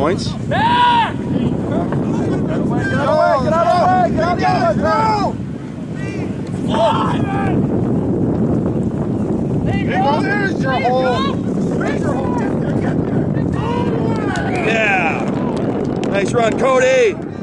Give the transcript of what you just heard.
points. Back! Get out of the way! Get out of the way! There's your hole. There's your hole. Yeah. Nice run, Cody.